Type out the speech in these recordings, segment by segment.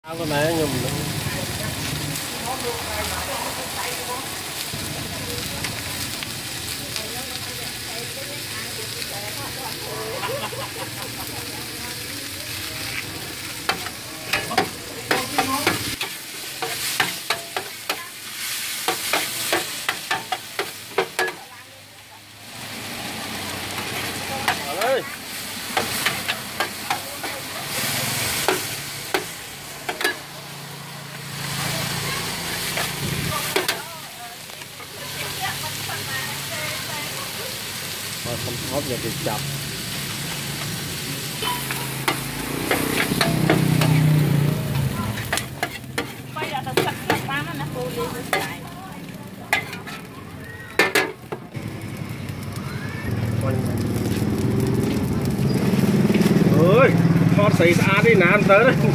Cái này nhưng không hốt giờ bị chập. Ơi, thoát xảy ra đi nè, tới đấy.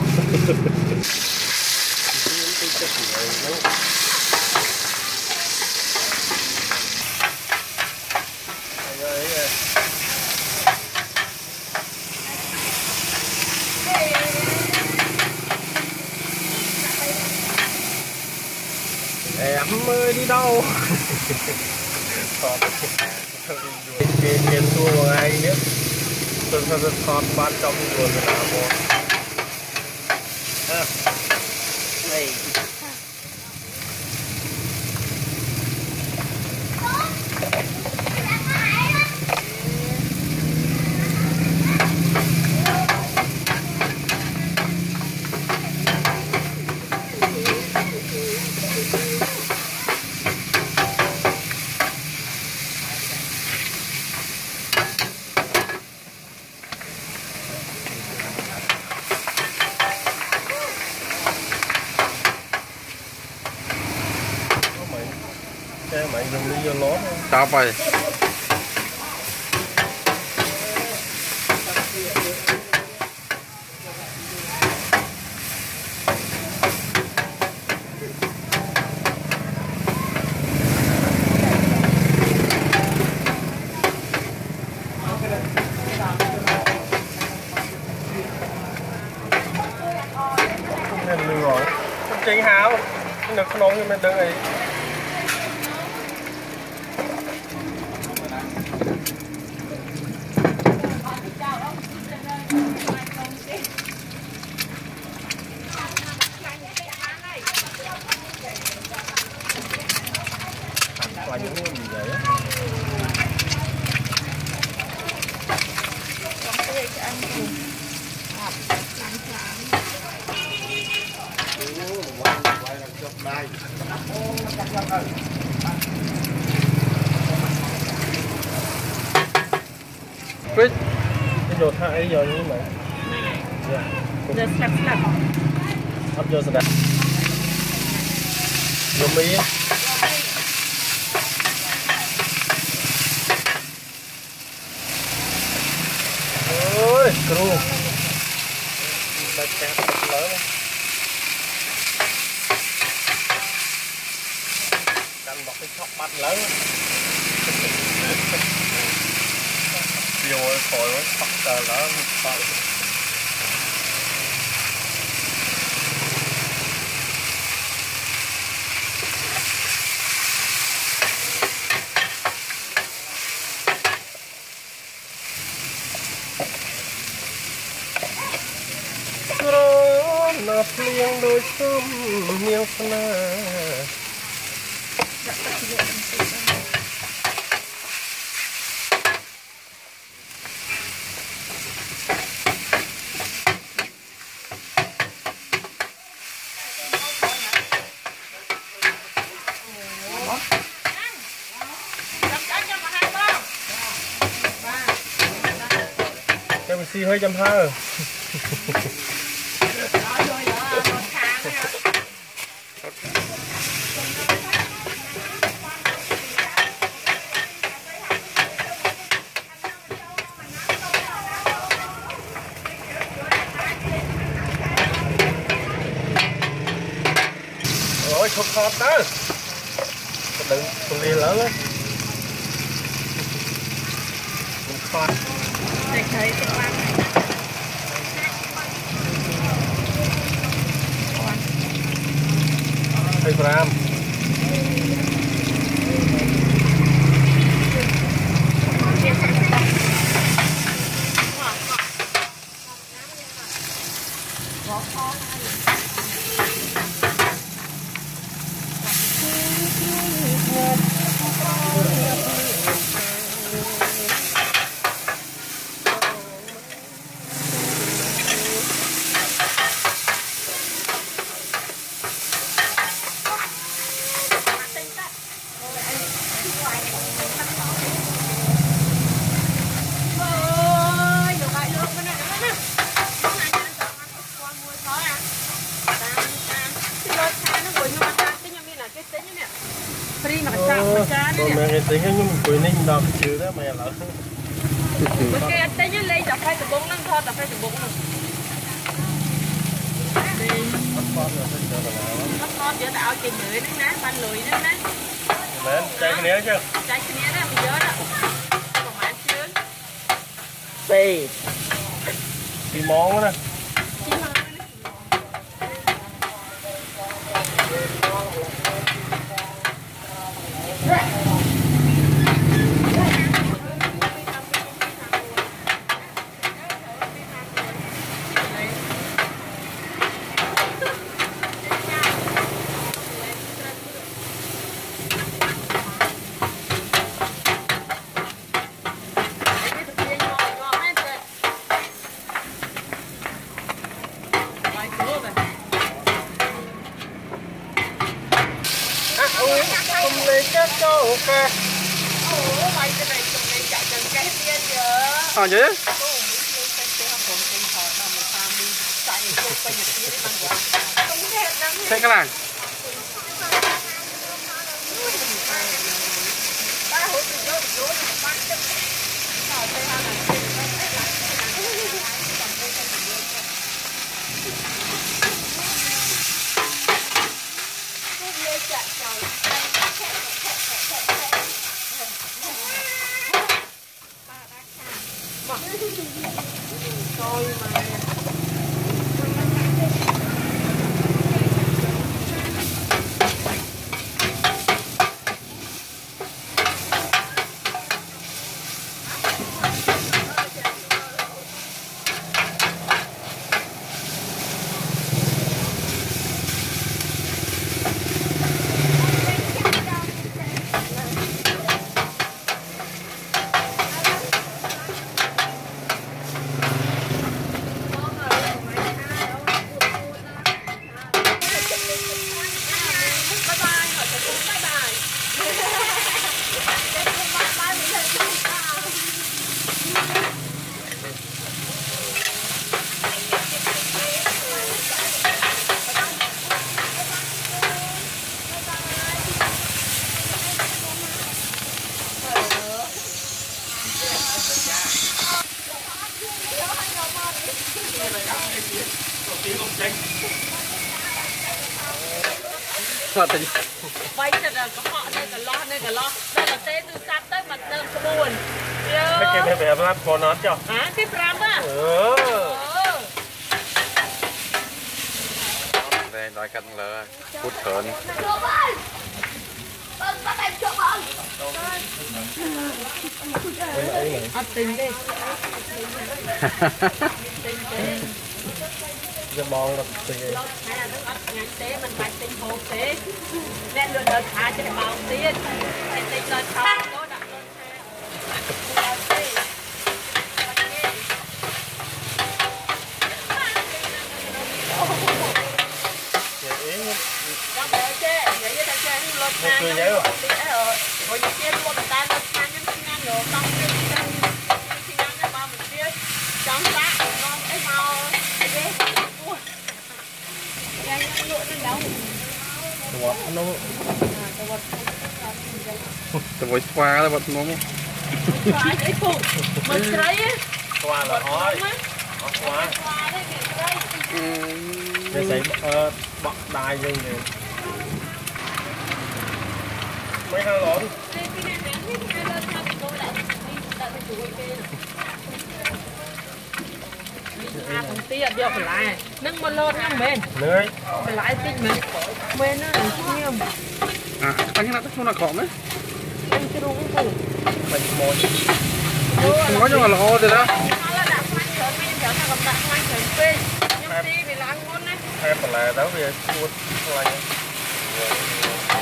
Em ơi đi đâu? Tiền xua vào ai nhé. Tôi thọt bán trong vườn người ta mua. Đây. Mày dùng đi vô lót đạp vậy nên lừa rồi chính háo nó không nói như mình đừng ấy là những cái gì vậy á Chris, cái dột hai giờ như vậy. Giờ slap slap. Hấp giờ slap. Dùng mi. Ôi, cừu. Đây chặt lớn. Căn bọc cái chóc bắt lớn. Điều khỏi nó thật là nó thật. Nó liêng đôi sớm nhiều sna cho mình xì hơi chăm hơ ôi không khọt đó đừng con lia lớn á không khọt để thấy cái quan này gram. Mẹ tính nhưng mình quên ninh đọc chứ đó mẹ lỡ. Ok, anh tính nhớ lấy chọc 2 từ 4 lần thôi, chọc 2 từ 4 lần. Bắt con giờ tạo chuyện lưỡi nữa ná, ban lưỡi nữa ná. Lên, chạy cái này chứ. Chạy cái này đó, mình nhớ đó. Còn mà ăn chưa? Thì món đó. Không lấy các câu ca. Ủa, mày cái này tụi này chạy chân cái kia giờ. Chứ? Thế cái này. Thôi mà quay thật là có họ đây cả lo đây là tên từ sát tới mặt nơm có buồn Cái kia phải làm con nó cho. hả cái pram á đây nói cân là hút thở đi. Tình đi Giờ bong là tình hay là nó ngắn tế mình phải tình hồ tế nên luôn đợt thả cho để bao tiền phải tình đợt thả đó đặt lên cười nhảy rồi. Rồi như kia luôn ta nó ăn những cái ăn rồi xong cái ăn cái bao mình kia trong tá ngon cái màu cái gì cái lụa nó nấu Nó Tôi voi xoa là vật nó nhé. xoa cái phụ mình thấy á xoa là ói xoa để xảy bọc đai lên thì mấy hai lon phần tia điều phải lại nâng một lon nhá mền nơi phải lại tinh mền nó là nghiêm à anh nó không là khỏm đấy anh chưa đúng không mình một nói cho mà lo rồi đó nó là đặt khoan chở men chở là gặp đặt khoan chở phê nhưng đi vì là ăn ngon đấy hay là đó về chuột lại